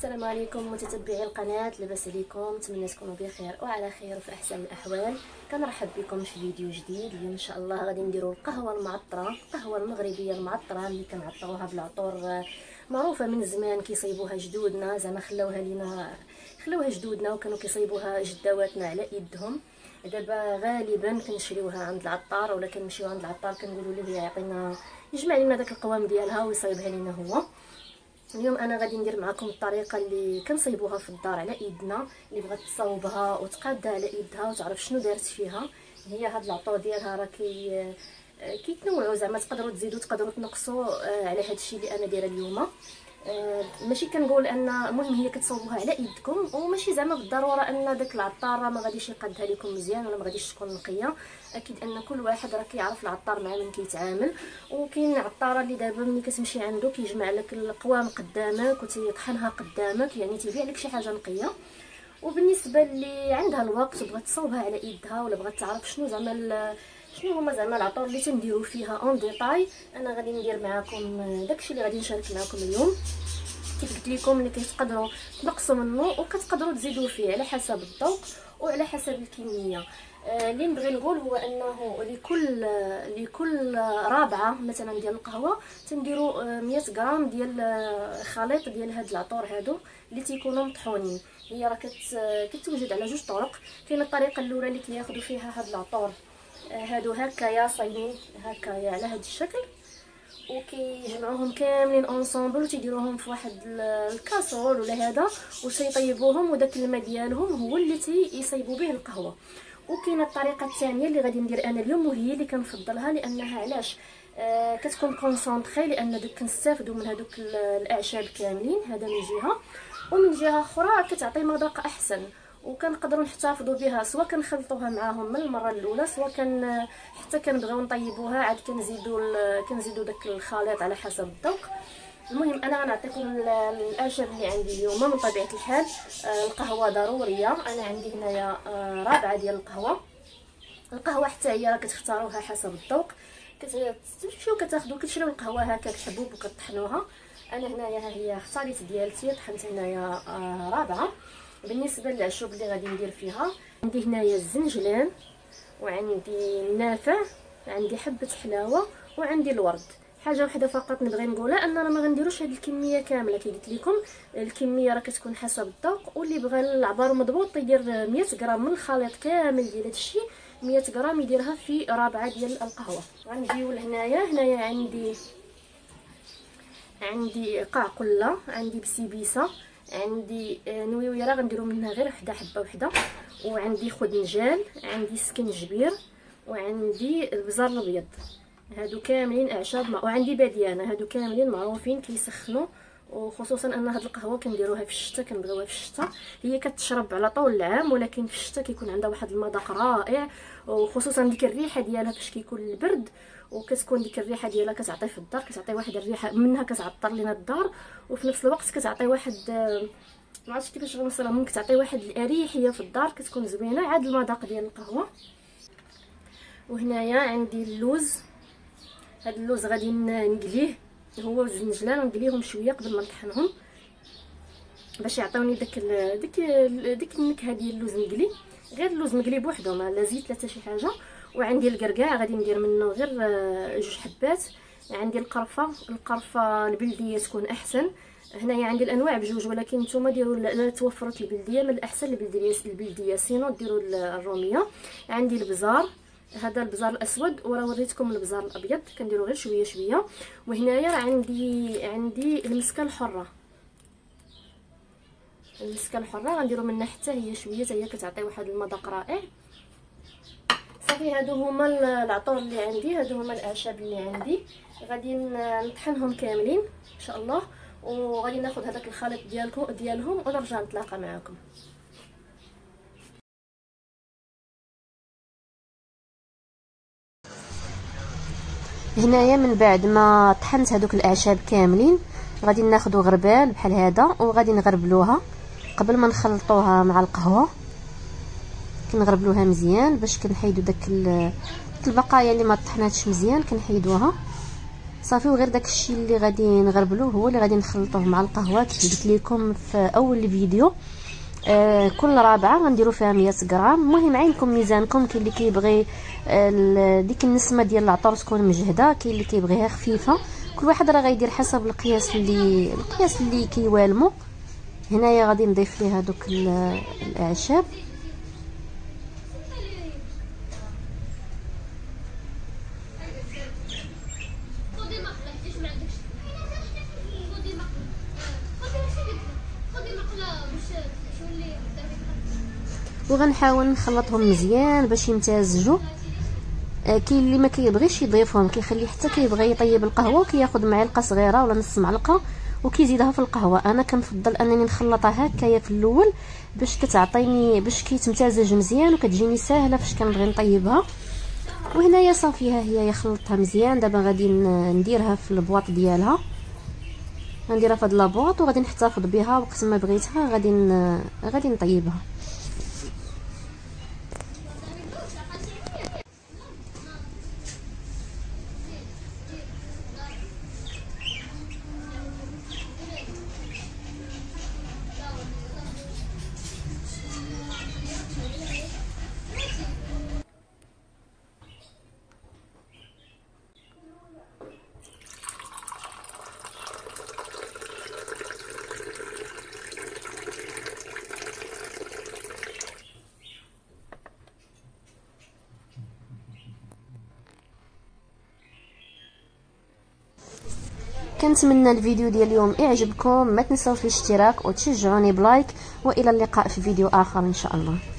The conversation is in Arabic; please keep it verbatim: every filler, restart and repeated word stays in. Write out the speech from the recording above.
السلام عليكم متتبعي القناه، لاباس عليكم؟ نتمنى تكونوا بخير وعلى خير وفي احسن الاحوال. كنرحب بكم في فيديو جديد. اليوم ان شاء الله غادي نديروا القهوه المعطره، القهوه المغربيه المعطره اللي كنعطروها بالعطور معروفه من زمان، كيصيبوها جدودنا، زعما خلاوها لينا خلاوها جدودنا وكانوا كيصيبوها جداواتنا على يدهم. دابا غالبا كنشريوها عند العطار ولا كنمشيو عند العطار كنقولوا ليه يعطينا يجمع لنا داك القوام ديالها ويصايبها لينا هو. اليوم انا غادي ندير معكم الطريقه اللي كنصايبوها في الدار على ايدنا، اللي بغات تصاوبها وتقادها على ايدها وتعرف شنو دارت فيها. هي هاد العطور ديالها راه كي كيتنوعوا، زعما تقدروا تزيدوا تقدروا تنقصوا على هاد الشيء اللي انا دايره اليوم. آه ماشي كنقول ان المهم هي كتصاوبوها على ايدكم، وماشي زعما بالضروره ان داك العطار ما غاديش يقادها لكم مزيان ولا ما غاديش تكون نقيه. اكيد ان كل واحد راه كيعرف العطار مع من كيتعامل، وكاين عطاره اللي دابا ملي كتمشي عنده كيجمع لك القوام قدامك وتيطحنها قدامك، يعني تيبيع لك شي حاجه نقيه. وبالنسبه اللي عندها الوقت وبغات تصاوبها على ايدها ولا بغات تعرف شنو زعما شنو هما زعما العطور اللي تنديروا فيها اون ديتاي، انا غادي ندير معكم داكشي اللي غادي نشارك معكم اليوم. كيف قلت لكم اللي كتقدروا تنقصوا منه وكتقدروا تزيدوا فيه على حسب الذوق وعلى حسب الكميه. آه اللي نبغي نقول هو انه لكل لكل رابعه مثلا ديال القهوه تنديروا آه مية غرام ديال آه خليط ديال هاد العطور هادو اللي تيكونوا مطحونين. هي راه كتوجد على جوج طرق. كاين الطريقه الاولى اللي كياخذوا فيها هاد العطور هادو هكايا صايبين هكايا على هاد الشكل، وكيجمعوهم كاملين اونصومبل وتيديروهم في واحد الكاسرول ولا هذا وتيطيبوهم، وداك الماء ديالهم هو اللي تيصايبوا به القهوه. وكاينه الطريقه الثانيه اللي غادي ندير انا اليوم، وهي اللي كنفضلها لانها علاش آه كتكون كونسونطري، لان دوك كنستافدوا من هذوك الاعشاب كاملين، هذا من جهه، ومن جهه اخرى كتعطي مذاق احسن وكنقدروا نحتفظوا بها، سواء كنخلطوها معاهم من المره الاولى سواء كان حتى كنبغيو نطيبوها عاد كنزيدوا كنزيدوا داك الخليط على حسب الذوق. المهم انا غنعطيكم الاعشاب اللي عندي اليوم. من طبيعه الحال القهوه ضروريه، انا عندي هنايا رابعه ديال القهوه. القهوه حتى هي راه كتختاروها حسب الذوق، كتمشيو كتاخذوا كتشريو القهوه هكا الحبوب وكطحنوها. انا هنايا ها هي اختاريت ديالتي، طحنت هنايا رابعه. بالنسبه للعشوب اللي غادي ندير فيها، عندي هنايا الزنجلان وعندي النافع، عندي حبه حلاوه وعندي الورد. حاجه وحده فقط نبغي نقولها، اننا ما غنديروش هذه الكميه كامله. كي قلت لكم الكميه راه كتكون حسب الذوق، واللي بغى العبار مضبوط يدير مية غرام من الخليط كامل ديال هادشي، مية غرام يديرها في رابعه ديال القهوه. غنجيو لهنايا، هنايا عندي عندي قعقله، عندي بسيبيسه، عندي نويويره غنديروا منها غير وحده حبه وحده، وعندي خدنجال، عندي سكنجبير، وعندي البزار الابيض. هادو كاملين اعشاب، وعندي باديانه. هادو كاملين معروفين كيسخنوا، وخصوصا ان هاد القهوه كنديروها في الشتاء، كنبغيوها في الشتاء. هي كتشرب على طول العام، ولكن في الشتاء كيكون عندها واحد المذاق رائع، وخصوصا ديك الريحه ديالها فاش كيكون البرد، وكتكون ديك الريحه ديالها كتعطي في الدار، كتعطي واحد الريحه منها كتعطر لينا الدار، وفي نفس الوقت كتعطي واحد ما عرفتش كيفاش نوصلها، ممكن تعطي واحد الاريحيه في الدار كتكون زوينه. عاد المذاق ديال القهوه. وهنايا عندي اللوز، هاد اللوز غادي نقليه هو والزنجلان، ونقليهم شويه قبل ما نطحنهم باش يعطيوني داك ديك ديك النكهه ديال اللوز مقلي، غير اللوز مقلي بوحدو ما لا زيت لا حتى شي حاجه. وعندي الكركاع غادي ندير منه غير جوج حبات. عندي القرفه، القرفه البلديه تكون احسن. هنايا عندي الانواع بجوج، ولكن نتوما ديروا لا توفرت البلديه من الاحسن البلديه البلديه سينو ديروا الروميه. عندي البزار، هذا البزار الاسود، وراه وريتكم البزار الابيض كنديروا غير شويه شويه. وهنايا عندي عندي المسكه الحره، المسكه الحره غنديروا منها حتى هي شويه، حتى هي كتعطي واحد المذاق رائع. صافي هادو هما العطور اللي عندي، هادو هما الاعشاب اللي عندي. غادي نطحنهم كاملين ان شاء الله، وغادي ناخذ هذاك الخليط ديالكم ديالهم ونرجع نتلاقى معكم. هنايا من بعد ما طحنت هذوك الاعشاب كاملين غادي ناخذوا غربال بحال هذا وغادي نغربلوها قبل ما نخلطوها مع القهوه. كنغربلوها مزيان باش كنحيدوا داك البقايا اللي ما طحناتش مزيان، كنحيدوها صافي. وغير داكشي اللي غادي نغربلوه هو اللي غادي نخلطوه مع القهوه كيف قلت لكم في اول الفيديو. آه كل رابعه غنديروا فيها مية غرام. المهم عينكم ميزانكم، كاين اللي كيبغي آه ديك النسمه ديال العطور تكون مجهده، كاين اللي كيبغيها خفيفه، كل واحد راه غيدير حسب القياس اللي القياس اللي كيوالمو. هنايا غادي نضيف ليها دوك الاعشاب. وغنحاول نخلطهم مزيان باش يمتزجوا. آه كاين اللي ما كيبغيش يضيفهم، كيخلي حتى كيبغي يطيب القهوه وكياخذ معلقه صغيره ولا نص معلقه وكيزيدها في القهوه. انا كنفضل انني نخلطها هكايا في الاول باش كتعطيني باش كيتمتزج مزيان وكتجيني ساهله فاش كنبغي نطيبها. وهنايا صافي ها هي خلطتها مزيان. دابا غادي نديرها في البواط ديالها، غنديرها في هاد لابواط وغادي نحتفظ بها وقت ما بغيتها غادي غادي نطيبها. كنتمنى الفيديو ديال اليوم يعجبكم، ما تنساوش الاشتراك وتشجعوني بلايك، والى اللقاء في فيديو اخر ان شاء الله.